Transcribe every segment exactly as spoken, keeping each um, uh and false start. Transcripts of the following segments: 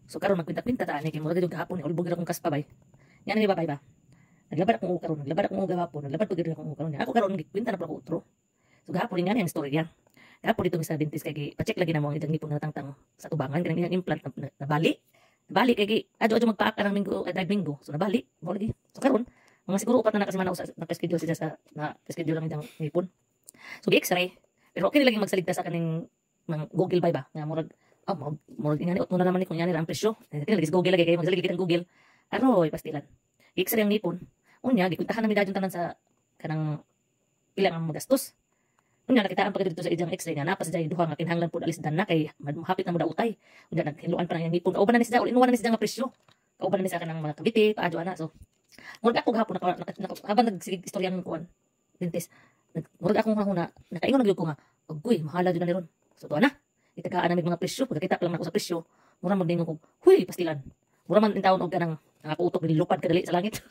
So karon magkwinta-kwinta ta ani kay murag gyud gahapon ulbog gyud akong kaspa bay. Yan ni babay ba. Naglabad akong uga karon, naglabad akong uga gahapon, naglabad pud gyud akong uga karon. Ako karon gikwinta na pala ko utro. So gahapon nga ang story yan. Gahapon dito sa dentist kay pa-check lagi na mo ang idang ngipon na tangtang sa tubangan kanang iyang implant na, na, nabali. Nabali kay adto-adto magpaaka ng minggo uh, drive minggo. So nabali mo lagi. So karon mga siguro upat na nakasimana sa naka-schedule siya sa na schedule lang idang ngipon. So gi-x-ray pero okay lagi magsaligta sa kaning mga Google bay ba nga murag oh murag ingani ut mo na naman ni kung yani ra ang presyo. Kaya lagi sa Google lagi kay magsalig kitang Google. Aroy pastilan. Gi-x-ray ang ngipon. Unya gikuntahan namin dadyon tanan sa kanang ilang ang magastos. Unya nakitaan pa dito sa ijang X-ray nga napas sa duha nga kinahanglan pud alis dan na kay hapit na mo da utay. Unya naghiluan pa nang ngipon. Kauban na ni siya ul inuwan na ni siya nga presyo. Kauban na ni siya kanang mga kabiti paadyo ana. So murag ako gahapon naka, naka, naka habang nagsige istorya ng kuan dentist. Murag ako nga huna nakaingon nagyud ko nga uy mahala jud na ni ron. So tuwa na. Itagaan namin mga presyo pagkakita pa lang ako sa presyo. Mura magningon ko huy pastilan. Mura man intawon og kanang nakaputok nilupad kadali sa langit.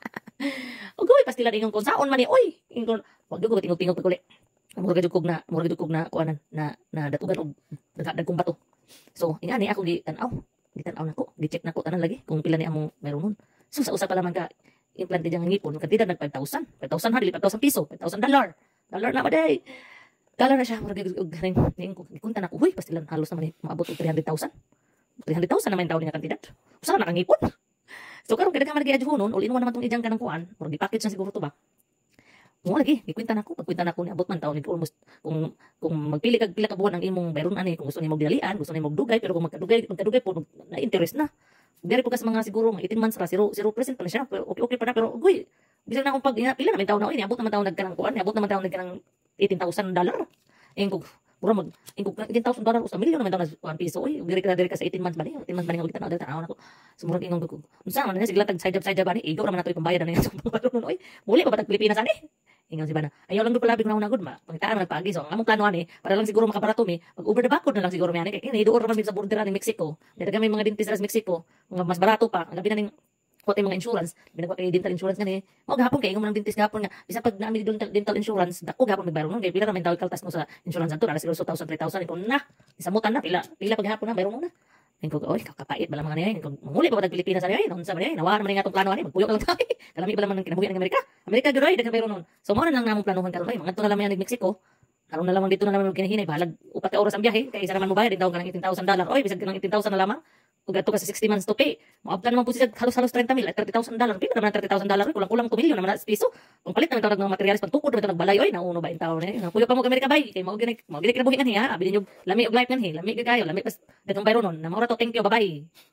Ugoy pastilan ingon ko saon man ni oy. Ingon wag gyud ko tingog-tingog paguli. Murag gyud kog na murag gyud kog na kuanan na na datugan og dagkong bato. So ingani ako gi tan-aw. Gi tan-aw nako, gi-check nako tanan lagi kung pila ni among mayroon nun. So sa usa pa lamang ka implant diyang ngipon kadida nag five thousand. five thousand hardly five thousand piso, five thousand dollar. Dollar na ba day? Dollar na siya murag gyud og ganing ning ko gikunta nako. Huy pastilan halos naman ni maabot og three hundred thousand. three hundred thousand naman taon nga kantidad. Usa na nakangipon. So karon kada ka man gyud hunon, ul inwan naman tong ijang kanang kuan, murag gi-package na siguro to ba. Mo lagi, gikwenta nako, pagkwenta nako ni abot man taon ni almost kung kung magpili kag pila ka buwan ang imong bayron ani, kung gusto nimo dalian, gusto nimo dugay, pero kung magkadugay, magkadugay po na interest na. Dari po kas mga siguro mga eighteen months ra, zero percent pa na siya, pero okay okay pa na pero uy, bisan na akong pag ina, pila na taon na ini, abot naman taon nagkanang kuan, abot naman taon nagkanang eighteen thousand dollar. Engko mura mag ingko eighteen thousand dollar usa milyon naman daw na one piso oy diri ka diri ka sa eighteen months ba ni eighteen months ba ni kita na tanaw nako sumurag ingon ko unsa man na sigla tag side job side job ba ni igo ra man nato pambayad na sa pagbaron oy muli pa batag Pilipinas ani ingon si bana ayaw lang gud pala big na gud ma pangitaan man paagi so ang among plano ani para lang siguro makabarato mi mag over the backwood na lang siguro mi ani kay kini duor man mi sa border ni Mexico daga may mga dentist sa Mexico mga mas barato pa ang labi na ning kote mga insurance binagwa kay dental insurance gani mo gahapon kay ingon man dentist gahapon nga bisa pag naami dental, dental insurance dako gahapon magbayron nun kay pila ra man taw kaltas mo sa insurance anto na siguro two thousand three thousand ipon na isamutan na pila pila pag gahapon na bayron mo na ning ko oy kakapait bala mga niya kung manguli pa ba tag Pilipinas ani ay unsa man ay nawa man nga atong plano ani magpuyo lang tayo kalami bala man kinabuhi ng Amerika Amerika gyud ay dagan bayron nun so mo na lang namong planuhan karon ay mga to na lamang ng Mexico karon na lamang dito na lamang kinahinay balag upat ka oras ang biyahe kay isa naman mo bayad daw kanang eighteen thousand dollar oy bisag kanang eighteen thousand na lamang ug ato ka sa sixty months to pay moabtan naman po siya halos-halos thirty mil thirty thousand dollar pila naman thirty thousand dollar kulang-kulang two million naman na piso kung palit naman tawag ng mga materials pagtukod naman nagbalay oy nauno ba in taon eh puyo pa mo Amerika bay kay mao gini mao gini kinabuhi kan ha abi ninyo lami og life kan he lami gyud kayo lami pas dagang bayron nun na maura to thank you bye bye